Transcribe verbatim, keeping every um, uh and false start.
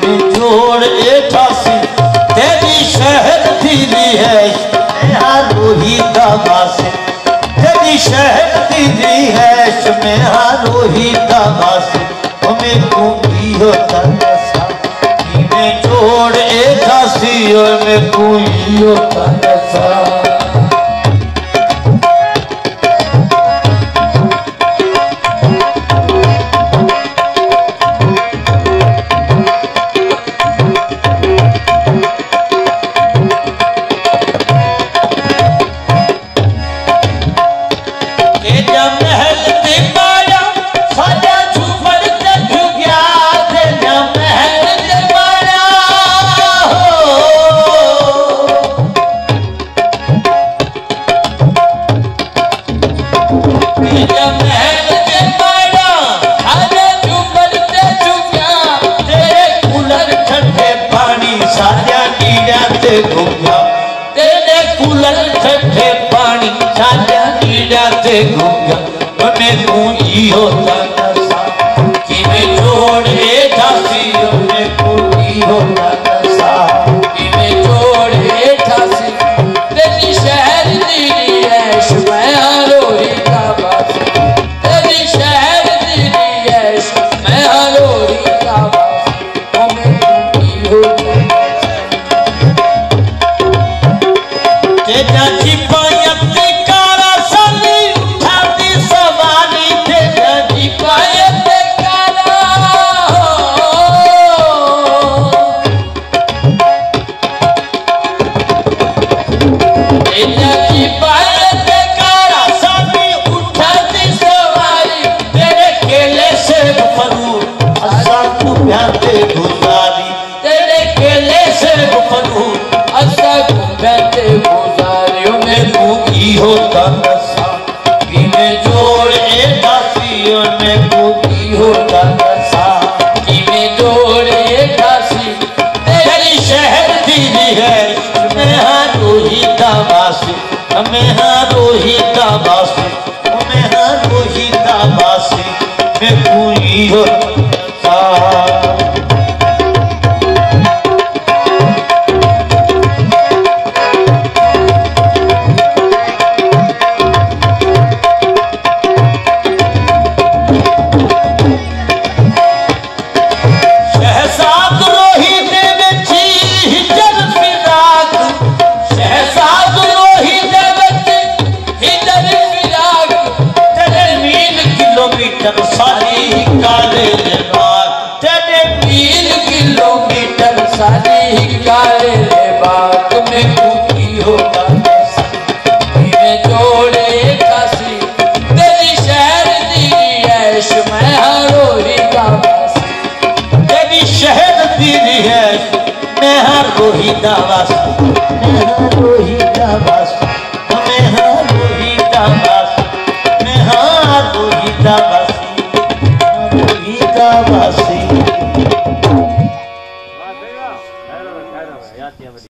जोड़ एठासी तेरी शहर दीदी है रोहित बासे तेरी शहर दीदी है में रोहित बासे हमें कुई होता नशा में जोड़ एठासी और में कुई होता नशा तेरे कूलर ठंडे पानी साजा नीला ते घूंगा में कुई होता नशा कि मैं जोड़े ठासी में कुई होता नशा कि मैं जोड़े ठासी तेरी शहर दीदी ऐश मैं रोहित बास तेरी शहर दीदी ऐश मैं रोहित बास हमें कुई होता तेरा चिपाया ते कारा साली उठाती सवारी तेरा चिपाया ते कारा तेरा चिपाया ते कारा साली उठाती सवारी तेरे केले से फरूट असा तू प्याते गुजारी तेरे केले से फरूट असा तू प्याते कुई होता नशा कि मैं जोड़ एठासी और मैं कुई होता नशा कि मैं जोड़ एठासी तेरी शहर दीदी है मैं हाँ रोहित बासी मैं हाँ रोहित बासी मैं हाँ रोहित बासी मैं कुई होता नशा सारी काले बात तेरे मील किलोमीटर सारी काले बात में कुई होता नशा मैं जोड़े ठासी तेरी शहर दीदी ऐश मैं रोहित बासी तेरी शहर दीदी है मैं रोहित बासी मैं रोहित बासी मैं रोहित बासी मैं रोहित बासी